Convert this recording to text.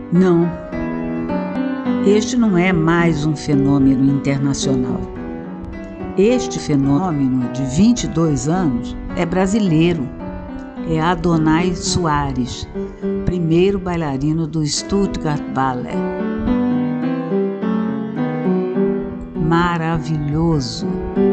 Não, este não é mais um fenômeno internacional. Este fenômeno de 22 anos é brasileiro. É Adonai Soares, primeiro bailarino do Stuttgart Ballet. Maravilhoso!